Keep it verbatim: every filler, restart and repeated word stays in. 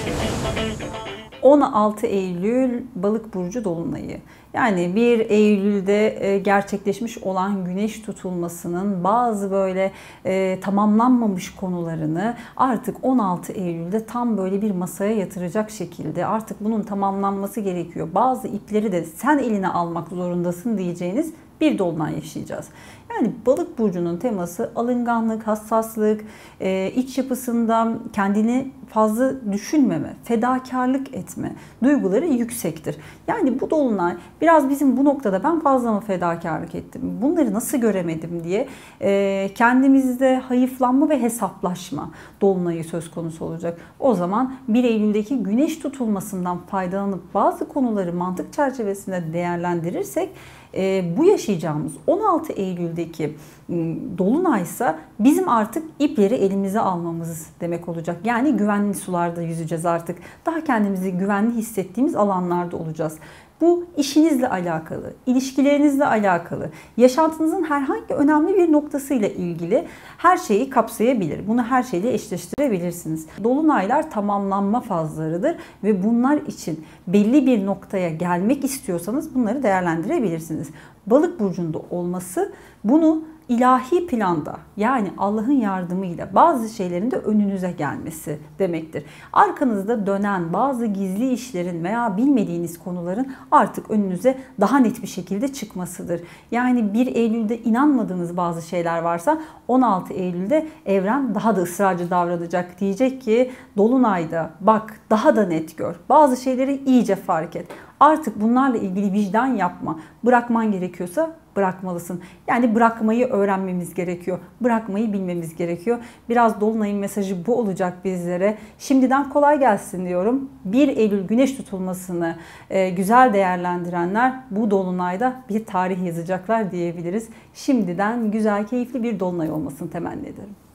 on altı Eylül Balık burcu dolunayı. Yani bir Eylül'de gerçekleşmiş olan güneş tutulmasının bazı böyle e, tamamlanmamış konularını artık on altı Eylül'de tam böyle bir masaya yatıracak şekilde artık bunun tamamlanması gerekiyor. Bazı ipleri de sen eline almak zorundasın diyeceğiniz bir dolunay yaşayacağız. Yani Balık burcunun teması alınganlık, hassaslık, iç yapısında kendini fazla düşünmeme, fedakarlık etme duyguları yüksektir. Yani bu dolunay biraz bizim bu noktada ben fazla mı fedakarlık ettim, bunları nasıl göremedim diye kendimizde hayıflanma ve hesaplaşma dolunayı söz konusu olacak. O zaman bir Eylül'deki güneş tutulmasından faydalanıp bazı konuları mantık çerçevesinde değerlendirirsek bu yaşayacağımız on altı Eylül'deki dolunay ise bizim artık ipleri elimize almamız demek olacak. Yani güvenli sularda yüzeceğiz artık. Daha kendimizi güvenli hissettiğimiz alanlarda olacağız. Bu işinizle alakalı, ilişkilerinizle alakalı, yaşantınızın herhangi önemli bir noktasıyla ilgili her şeyi kapsayabilir. Bunu her şeyle eşleştirebilirsiniz. Dolunaylar tamamlanma fazlarıdır ve bunlar için belli bir noktaya gelmek istiyorsanız bunları değerlendirebilirsiniz. Balık burcunda olması bunu ilahi planda, yani Allah'ın yardımıyla bazı şeylerin de önünüze gelmesi demektir. Arkanızda dönen bazı gizli işlerin veya bilmediğiniz konuların artık önünüze daha net bir şekilde çıkmasıdır. Yani bir Eylül'de inanmadığınız bazı şeyler varsa on altı Eylül'de evren daha da ısrarcı davranacak. Diyecek ki dolunayda bak, daha da net gör. Bazı şeyleri iyice fark et. Artık bunlarla ilgili vicdan yapma. Bırakman gerekiyorsa bırakmalısın. Yani bırakmayı öğrenmemiz gerekiyor. Bırakmayı bilmemiz gerekiyor. Biraz dolunayın mesajı bu olacak bizlere. Şimdiden kolay gelsin diyorum. bir Eylül güneş tutulmasını e, güzel değerlendirenler bu dolunayda bir tarih yazacaklar diyebiliriz. Şimdiden güzel, keyifli bir dolunay olmasını temenni ederim.